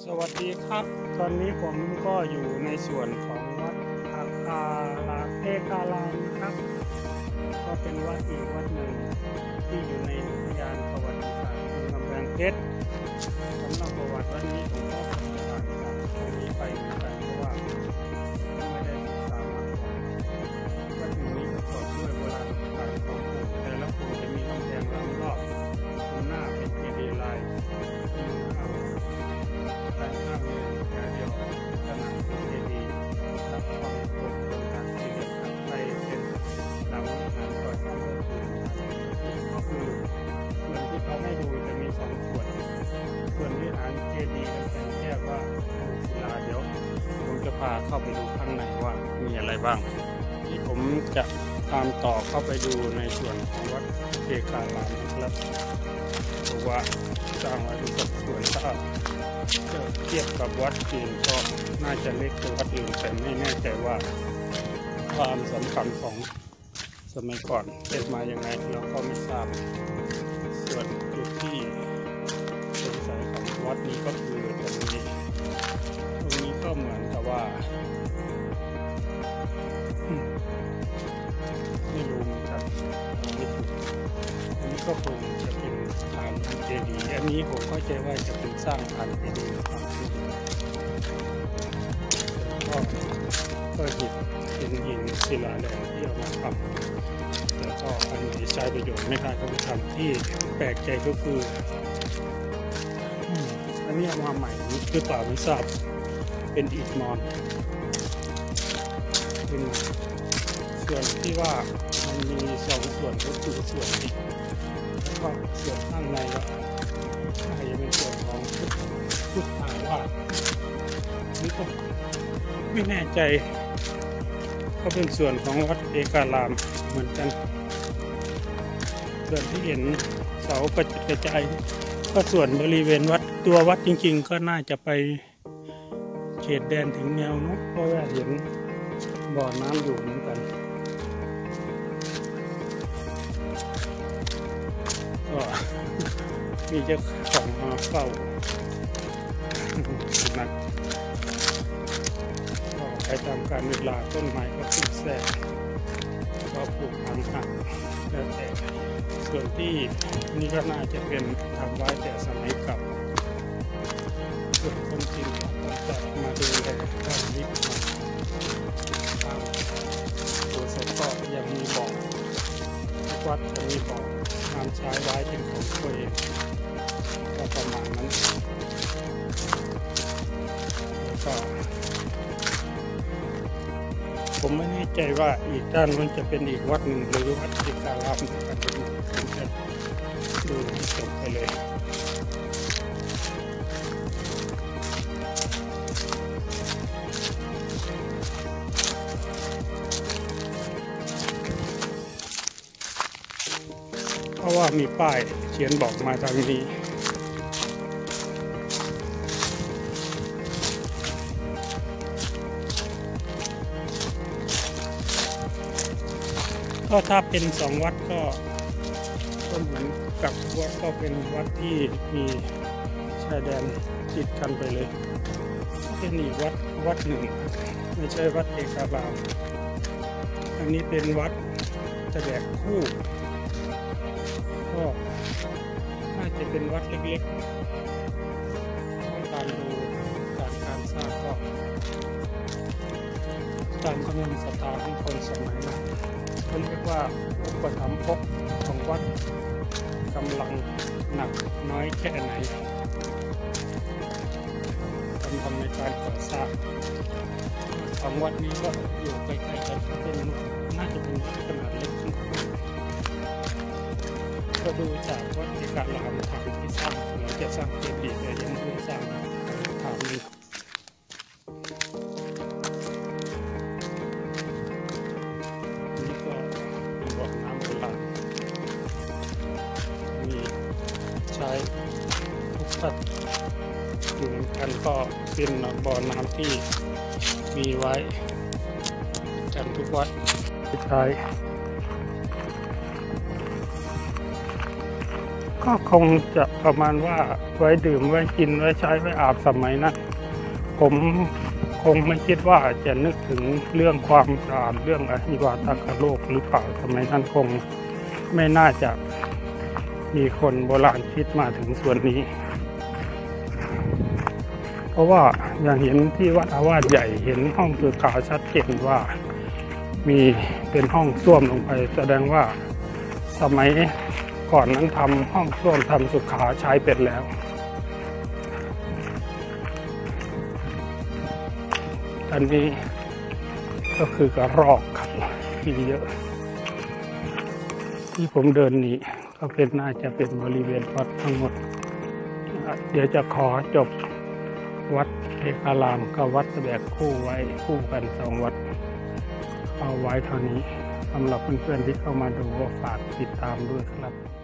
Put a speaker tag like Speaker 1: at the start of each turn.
Speaker 1: สวัสดีครับตอนนี้ผมก็อยู่ในส่วนของวัดอาคาลาเอการามนะครับก็เป็นวัดอีกวัดหนึ่งที่อยู่ในอุทยานประวัติศาสตร์เมืองกำแพงเพชรสำหรับประวัติวัดนี้ผมก็ผ่านจากตรงนี้ไปเหมือนกันเพราะว่าไม่ได้ศึกษามาก่อนวัดนี้ประกอบด้วยโบราณสถานของปู่แต่ละปู่จะมีกำแพงล้อมรอบตรงหน้าเป็นเจดีย์ลายการข้ามเรือเดียวขนาดเจดีย์รับความโปร่งโปร่งที่เดินทางไปเป็นหลังวิหารก่อสร้างก็คือส่วนที่เขาให้ดูจะมีสองส่วนวิหารเจดีย์กันแค่ว่าศิลาเดี๋ยวผมจะพาเข้าไปดูข้างในว่ามีอะไรบ้างที่ผมจะตามต่อเข้าไปดูในส่วนของวัดเอการามนะครับเพราะว่าสร้างมาดูสัดส่วนถ้าเทียบกับวัดอื่นก็น่าจะเล็กกว่าวัดอื่นแต่ไม่แน่ใจว่าความสำคัญของสมัยก่อนเป็นมาอย่างไรเราก็ไม่ทราบส่วนจุดที่สงสัยของวัดนี้ก็คือตรงนี้ก็เหมือนกับว่าไม่รู้เหมือนกันไม่ถูกอันนี้ก็คงจะเป็นฐานเจดีย์อันนี้ผมเข้าใจว่าจะเป็นสร้างฐานเจดีย์ครับก็หินศิลาแรงที่เอามาทำแล้วก็อันนี้ใช้ประโยชน์ไม่ได้ก็ไปทำที่แปลกใจก็คืออันนี้เอามาใหม่หรือเปล่าไม่ทราบเป็นอิฐมอนเป็นส่วนที่ว่ามันมีสองส่วนก็คือส่วนนี้แล้วก็ส่วนข้างในก็อาจจะเป็นส่วนของพุทธาวาสนี่ก็ไม่แน่ใจก็เป็นส่วนของวัดเอการามเหมือนกันส่วนที่เห็นเสากระจายก็ส่วนบริเวณวัดตัววัดจริงๆก็น่าจะไปเขตแดนถึงแนวนู้นเพราะว่าเห็นบ่อน้ำอยู่เหมือนกันก็มีเจ้าของมาเฝ้านักก็ไปตามการเวลาต้นไม้ก็ขึ้นแทรกก็ปลูกหักแล้วแต่ส่วนที่นี่ก็น่าจะเป็นทำไว้แต่สมัยเก่าส่วนคนจริงก็จะมาดูแลด้านนี้มาทางตัวสก็ยังมีบ่อวัดจะมีบ่อน้ำใช้ไว้เป็นของตัวเองก็ประมาณนั้นก็ผมไม่แน่ใจว่าอีกด้านมันจะเป็นอีกวัดหนึ่งหรือวัดเอการามกันผมจะดูให้จบไปเลยเพราะว่ามีป้ายเขียนบอกมาทางนี้ก็ถ้าเป็นสองวัดก็เหมือนกับวัดก็เป็นวัดที่มีชายแดนติดกันไปเลยเป็นอีกวัดหนึ่งไม่ใช่วัดเอการามอันนี้เป็นวัดตะแบกคู่ก็น่าจะเป็นวัดเล็กๆการดูการสร้างก็ตามกำลังศรัทธาของคนสมัยนั้นเขาเรียกว่าอุปถัมภกของวัดกำลังหนักน้อยแค่ไหนกำลังในการก่อสร้างของวัดนี้ก็อยู่ใกล้ๆกันเป็นน่าจะเป็นวัดขนาดเล็กก็ดูจากวัดเอการามทางที่สร้างหลังจากสร้างเจดีย์แต่ยังไม่สร้างฐานนี้ใช้ทุกสัตว์อยู่เหมือนกันก็เป็นบ่อน้ำที่มีไว้กันทุกวัดใช้ก็คงจะประมาณว่าไว้ดื่มไว้กินไว้ใช้ไว้อาบสมัยนั้นผมคงไม่คิดว่าจะนึกถึงเรื่องความสะอาดเรื่องอหิวาตกโรคหรือเปล่าสมัยนั้นคงไม่น่าจะมีคนโบราณคิดมาถึงส่วนนี้เพราะว่าอย่างเห็นที่วัดอาวาสใหญ่เห็นห้องสุขาชัดเจนว่ามีเป็นห้องส้วมลงไปแสดงว่าสมัยก่อนนั้นทำห้องส้วมทำสุขาใช้เป็นแล้วอันนี้ก็คือกระรอกครับมีเยอะที่ผมเดินนี้ก็เป็นน่าจะเป็นบริเวณวัดทั้งหมดเดี๋ยวจะขอจบวัดเอการามกับวัดแบกคู่ไว้คู่กัน2 วัดเอาไว้เท่านี้สำหรับเพื่อนๆที่เข้ามาดูก็ฝากติดตามด้วยครับ